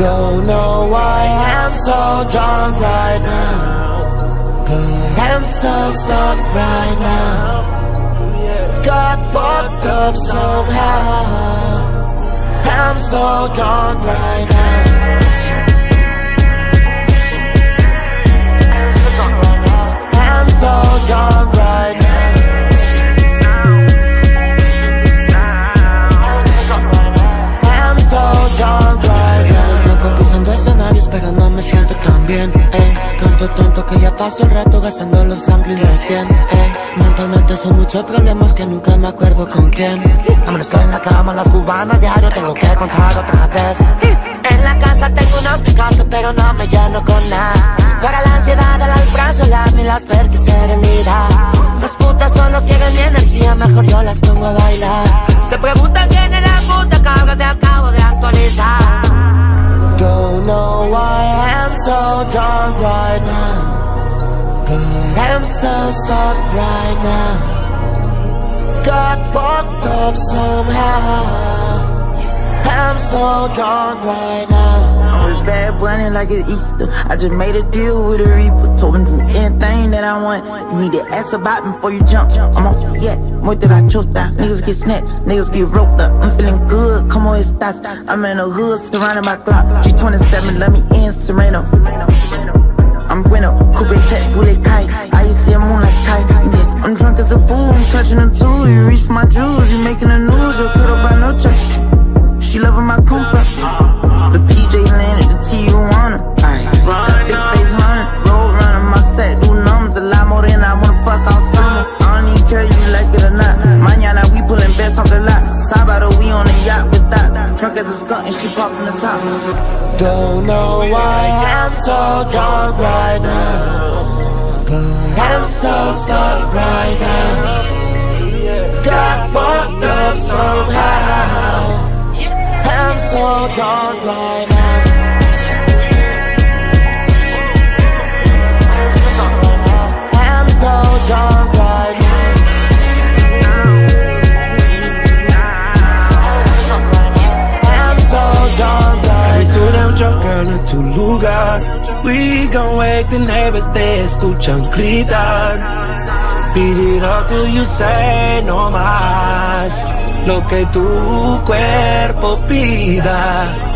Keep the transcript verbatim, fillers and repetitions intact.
Don't know why I'm so drunk right now, but I'm so stuck right now. Got fucked up somehow. I'm so drunk right now. I'm so drunk right now. I'm so drunk right now. Me pisando escenarios pero no me siento tan bien, ey. Canto tanto que ya paso el rato gastando los Franklin de cien, ey. Mentalmente son muchos problemas que nunca me acuerdo con quién. Amanezco en la cama, las cubanas diario tengo que contar otra vez. En la casa tengo unos Picasso pero no me lleno con nada. Para la ansiedad del alprazolam y las ver que serenidad. Las putas solo quieren mi energía, mejor yo las pongo a bailar. Se preguntan quién es la puta cabra, te acabo de actualizar. Don't know why I'm so drunk right now, but I'm so stuck right now. Got fucked up somehow. I'm so drunk right now. I'm with Bad Bunny like it's Easter. I just made a deal with a Reaper. Told him do anything that I want. You need to ask about me before you jump. I'm off the yak, more than I choked out. Niggas get snapped, niggas get roped up. I'm feeling good, come on, it starts. I'm in the hood, surrounded by Glock. G twenty-seven, let me in Sereno. I'm bueno, coupe tech, bullet kite. I used to see a moonlight kite. Yeah, I'm drunk as a fool, I'm touching a tool. You reach for my jewels, you making the news. You're cut up by no check. She loving my compa. The P J landed, the Tijuana. Ayy, got big face hunter. Road runner, my set, do numbers a lot more than I wanna fuck all summer. I don't even care if you like it or not. Mañana we pulling bets off the lot. Sabado we on the yacht with that. Drunk as a skunk and she popping the top. Don't know why I'm so drunk right now, but I'm so stuck right now. Got fucked up somehow. I'm so drunk right now. I'm so drunk right now. I'm so drunk right now. Carry to them drunk girl en tu lugar. We gon' wake the neighbors, they escuchan gritar. Beat it up till you say no más. Lo que tu cuerpo pida.